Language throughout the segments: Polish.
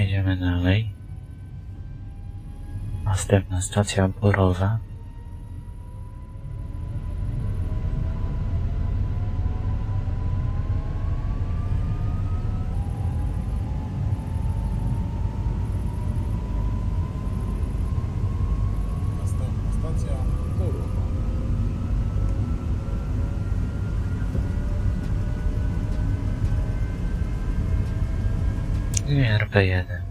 Jedziemy dalej. Następna stacja Borowa. Następna stacja Borowa. I RP1.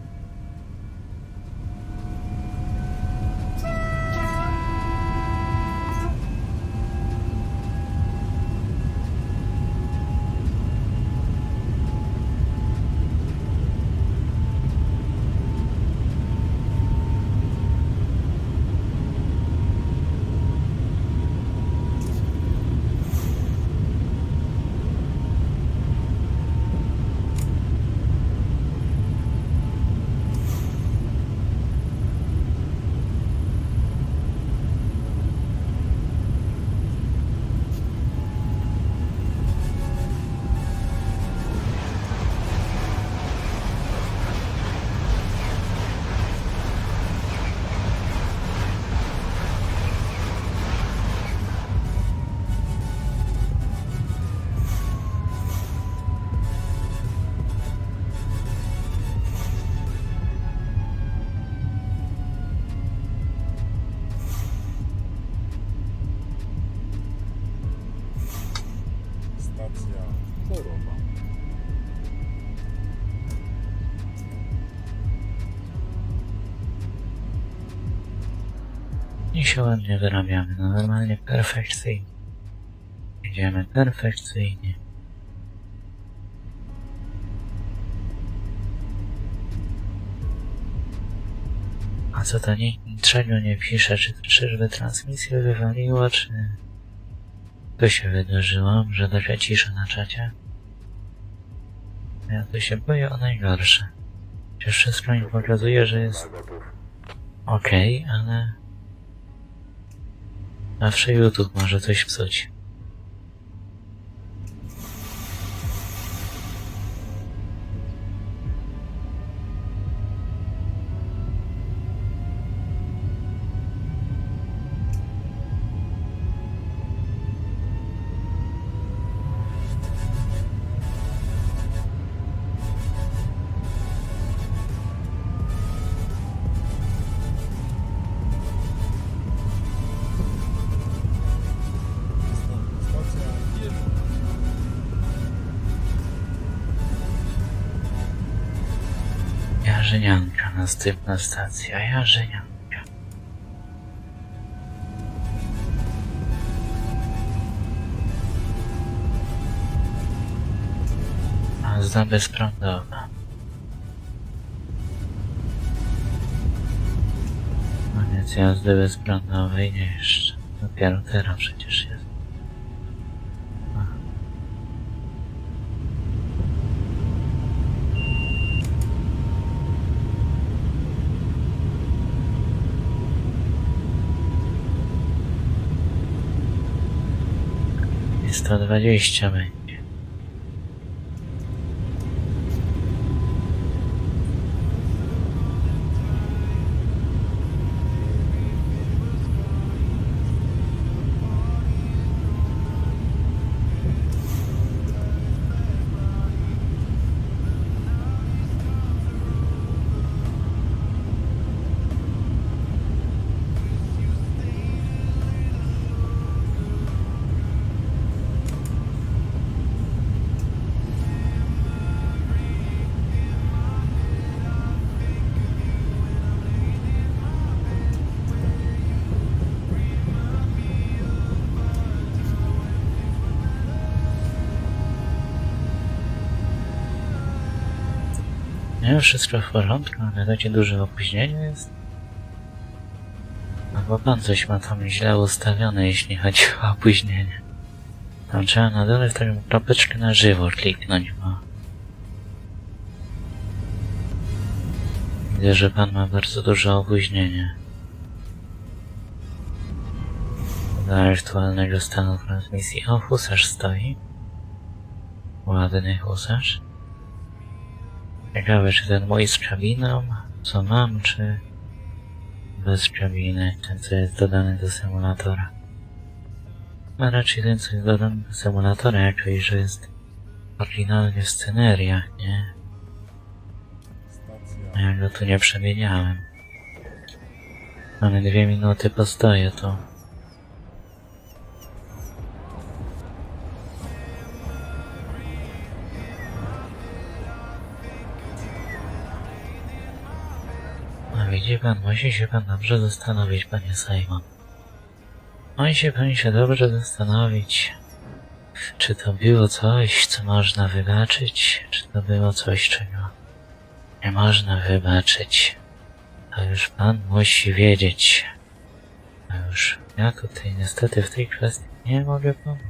Stacja Borowa. I się ładnie wyrabiamy, no normalnie perfekcyjnie. Jedziemy perfekcyjnie. A co to niczego nie pisze, czy czyżby transmisję wywaliło, czy... To się wydarzyło, że taka cisza na czacie? Ja tu się boję o najgorsze. Przecież wszystko mi pokazuje, że jest okej, ale... Zawsze YouTube może coś psuć. Następna stacja Jeżów. Jarzynianka, następna stacja, Jarzynianka. Jazda bezprądowa. Koniec jazdy bezprądowej nie jeszcze. Dopiero teraz przecież jest. I 120 będzie. Nie, wszystko w porządku, ale takie duże opóźnienie jest. No bo pan coś ma tam źle ustawione, jeśli chodzi o opóźnienie. Tam trzeba na dole w taką kropeczkę na żywo kliknąć, bo... Widzę, że pan ma bardzo duże opóźnienie. Do aktualnego stanu transmisji. O, husarz stoi. Ładny husarz. Ciekawe, czy ten mój z piabiną, co mam, czy bez piabiny, ten co jest dodany do symulatora. A raczej ten co jest dodany do symulatora, jak to że jest oryginalnie w sceneriach, nie? Stacja. Ja go tu nie przemieniałem. Mamy 2 minuty, postoję tu. A widzi pan, musi się pan dobrze zastanowić, panie Simon. Musi pan się dobrze zastanowić, czy to było coś, co można wybaczyć, czy to było coś, czego nie można wybaczyć. To już pan musi wiedzieć. A już ja tutaj niestety w tej kwestii nie mogę pomóc.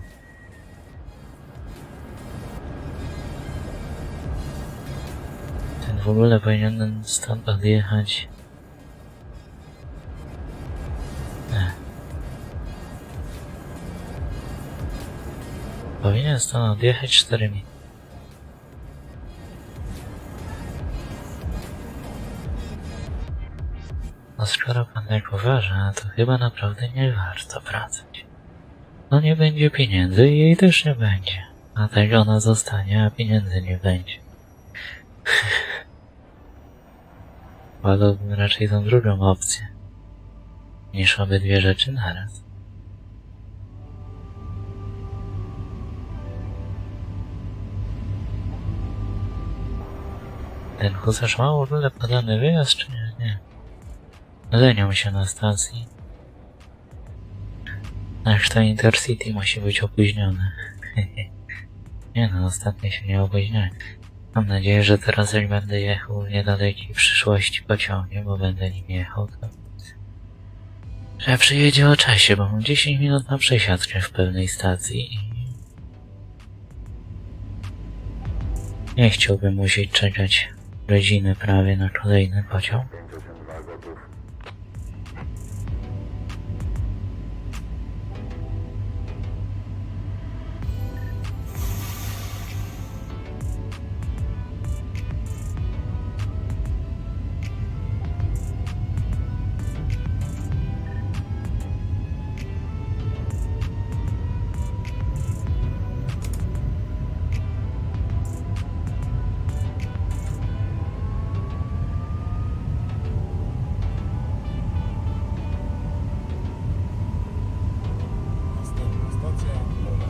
Ten w ogóle powinien stąd odjechać. Nie. Powinien stąd odjechać 4 minuty. No skoro pan tak uważa, to chyba naprawdę nie warto wracać. No nie będzie pieniędzy i jej też nie będzie. A tak ona zostanie, a pieniędzy nie będzie. Wolałbym raczej tą drugą opcję, niż obydwie rzeczy naraz. Ten husarz ma w ogóle podany wyjazd, czy nie? Nie. Lenią się na stacji. Aż to Intercity musi być opóźnione. Nie no, ostatnio się nie opóźniałem. Mam nadzieję, że teraz jak będę jechał w niedalekiej przyszłości pociągiem, bo będę nim jechał, to że przyjedzie o czasie, bo mam 10 minut na przesiadkę w pewnej stacji i nie chciałbym musieć czekać godziny prawie na kolejny pociąg. Następna stacja. Pole.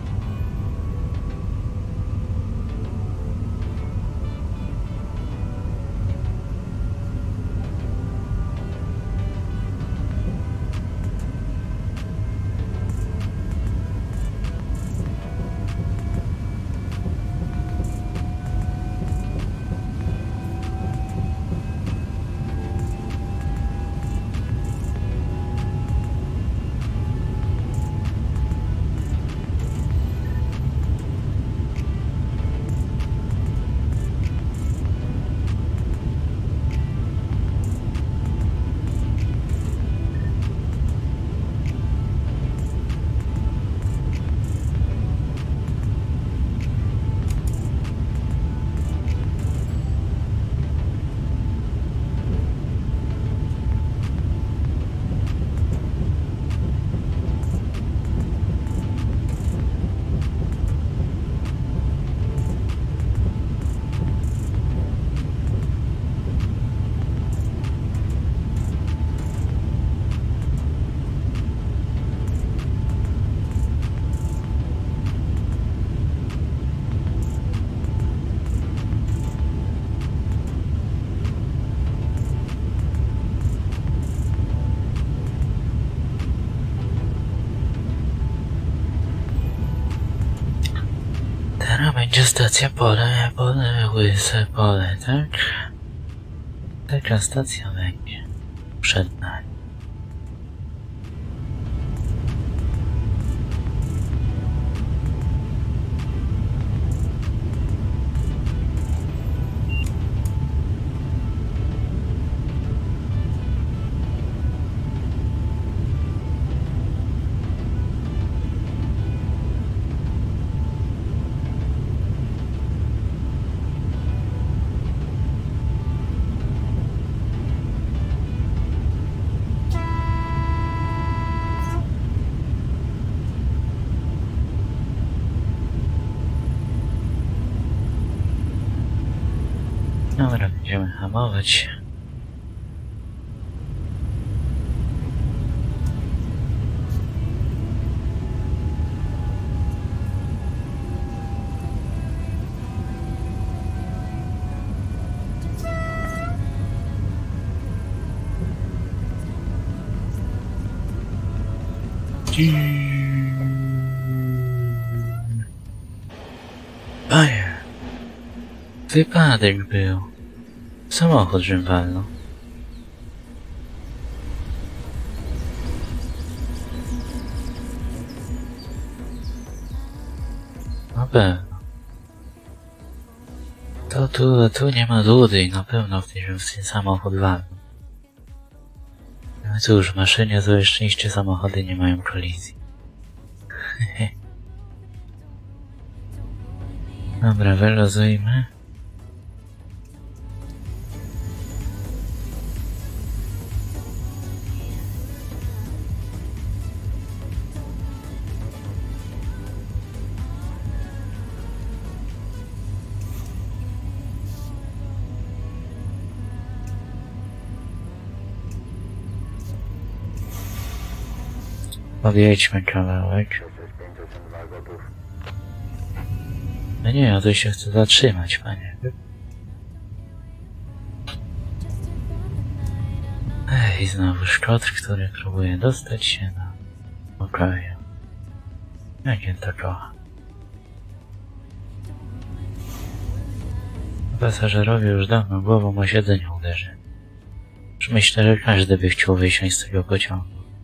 Teraz będzie stacja Pole, Łyse Pole, tak? Taka stacja będzie przed nami. zahamować się. Panie, wypadek był. Samochód żem walnął. Na pewno. To tu nie ma dudy i na pewno w ten samochód walnął. No cóż, w maszynie to szczęście samochody nie mają kolizji. Dobra, wyluzujmy. Podjedźmy kawałek. No nie, ja tu się chcę zatrzymać, panie. Ej, znowu Szkot, który próbuje dostać się na pokoju. Jak on to kocha. Pasażerowie już dawno głową o siedzenie uderzy. Już myślę, że każdy by chciał wysiąść z tego pociągu.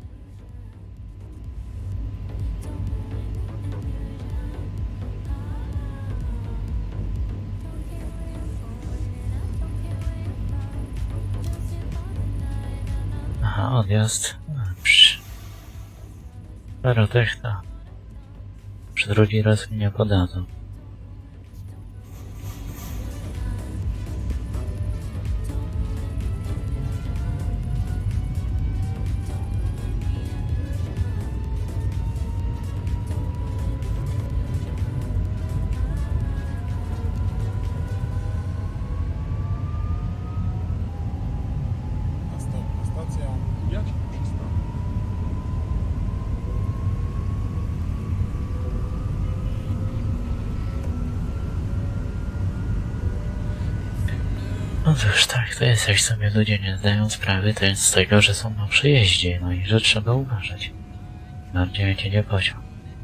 Aha, odjazd. Dobrze. Parotechta. Już drugi raz mnie podadzą. Następna stacja. Jaki przystanek? No cóż, tak to jest, jak sobie ludzie nie zdają sprawy też z tego, że są na przejeździe, no i że trzeba uważać. Bardziej jak jedzie pociąg.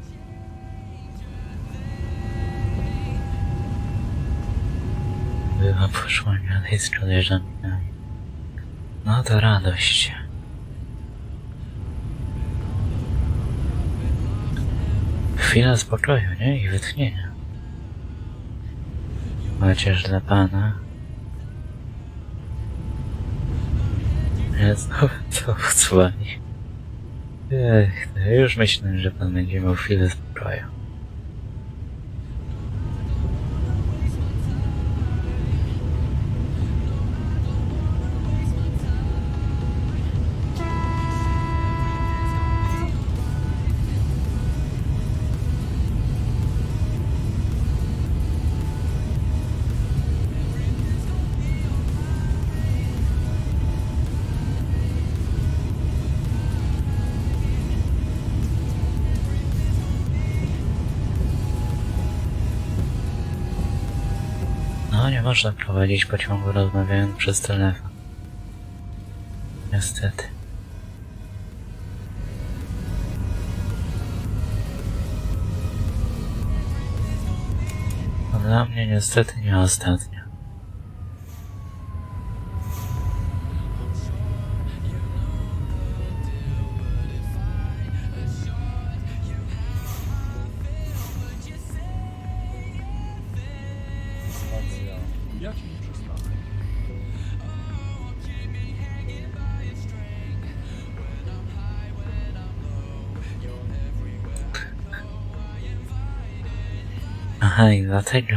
Była poszłaniana z koleżankami. No to radość. Chwila spokoju, nie? I wytchnienia. Chociaż dla pana... Znowu to odsłani. Ech, to ja już myślę, że pan będzie miał chwilę spokoju. No, nie można prowadzić pociągu rozmawiając przez telefon. Niestety. A dla mnie niestety nie ostatnia. Stacja. Jaki przystanek? Aha, i dlatego...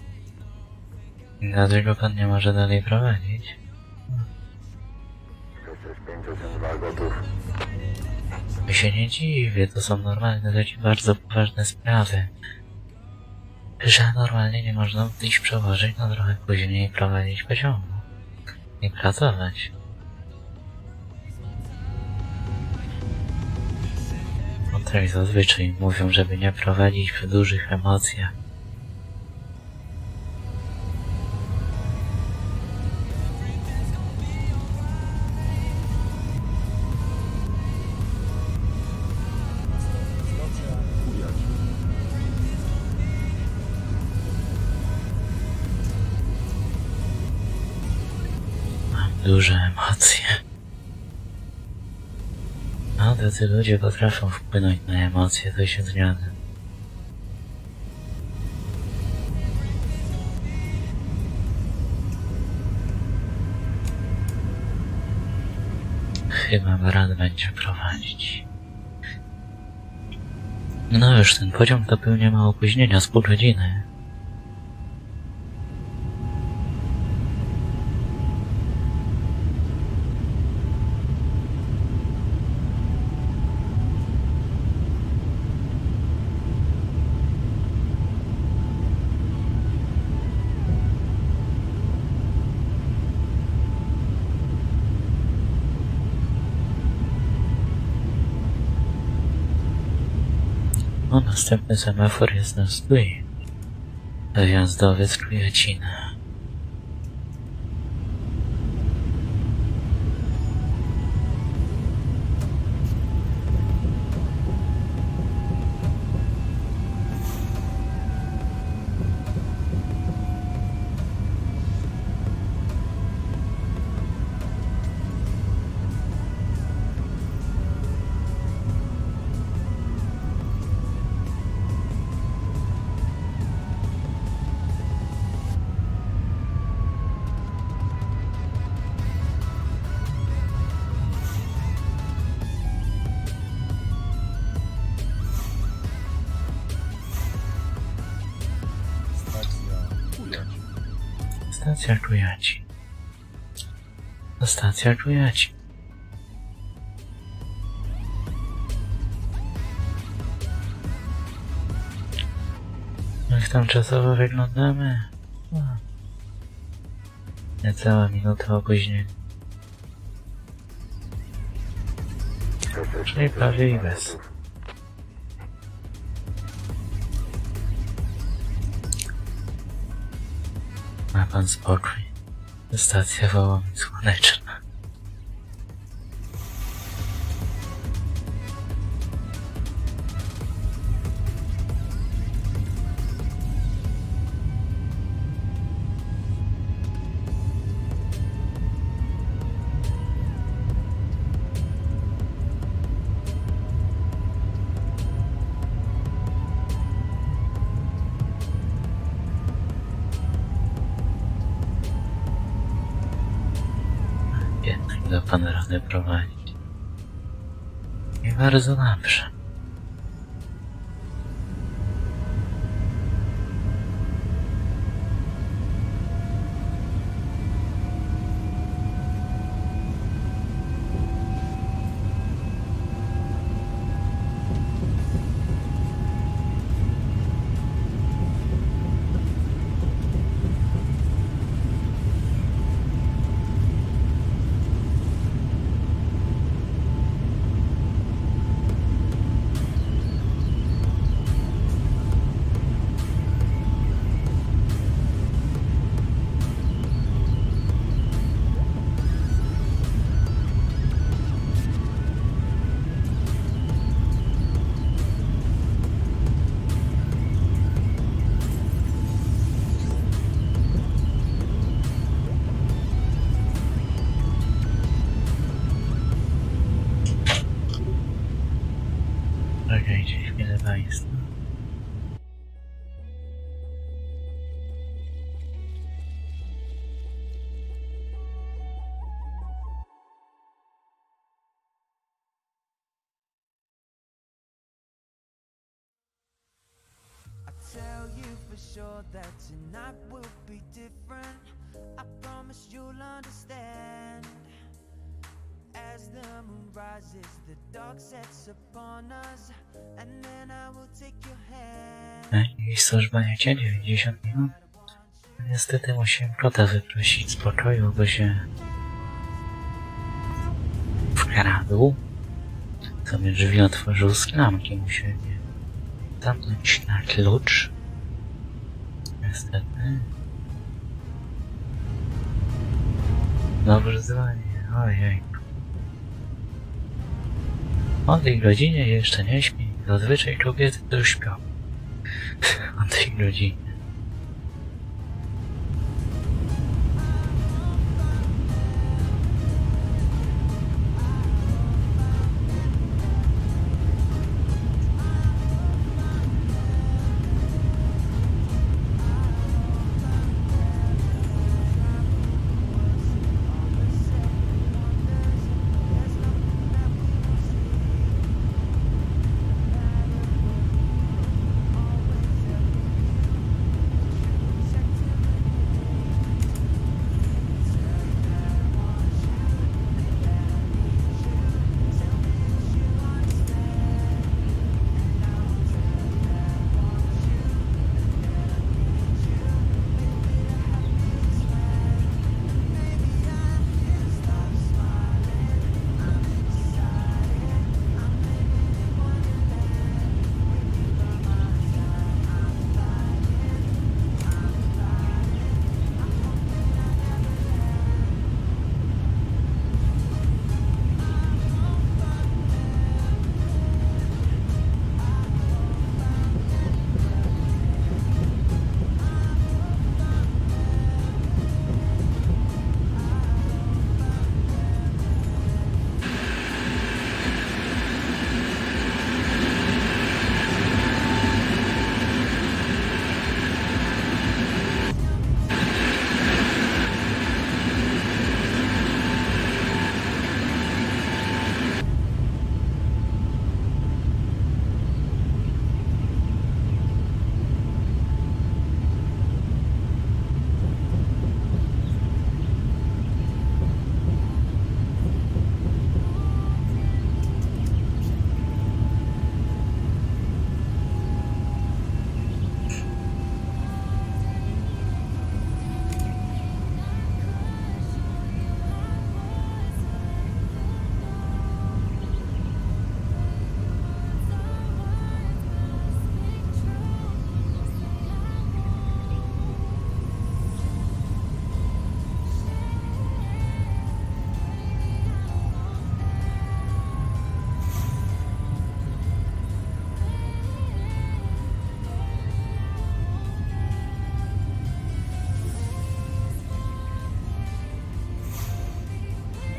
I dlatego pan nie może dalej prowadzić. Ja się nie dziwię, to są normalne, takie bardzo poważne sprawy. Że normalnie nie można iść przełożyć, no trochę później prowadzić pociągu. i pracować. Tutaj zazwyczaj mówią, żeby nie prowadzić przy dużych emocjach. Stacja Ujać. Mam duże emocje. No, tacy ludzie potrafią wpłynąć na emocje, to się zgadza. Chyba brat będzie prowadzić. No już ten pociąg to pewnie ma opóźnienia z pół godziny. No, następny semafor jest na stój. Wjazdowy z Kujacina. Ujać. Stacja Kujacin. To stacja Kujacin. Jak tam czasowo wyglądamy? No. Niecała minuta opóźnienia. Czyli prawie i bez. Ma pan spokój. Stacja Wołomin Słoneczna. Jednak da pan radę prowadzić. I bardzo dobrze. Czekajcie chwilę państwa. Tell you for sure that tonight will be different. I promise you'll understand. As the moon rises, the dark sets upon us, and then I will take your hand. I służba nie 90 minut. niestety musiałem kota wyprosić z pokoju, bo się wkradł. Sobie drzwi otworzył z klamki, musiałem je zamknąć na klucz. Niestety. Dobrze dzwonię, ojej. O tej godzinie jeszcze nie śpi. Zazwyczaj kobiety to już śpią. O tej godzinie.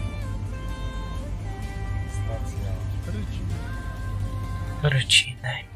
Stacja Rycin. Rodzinę.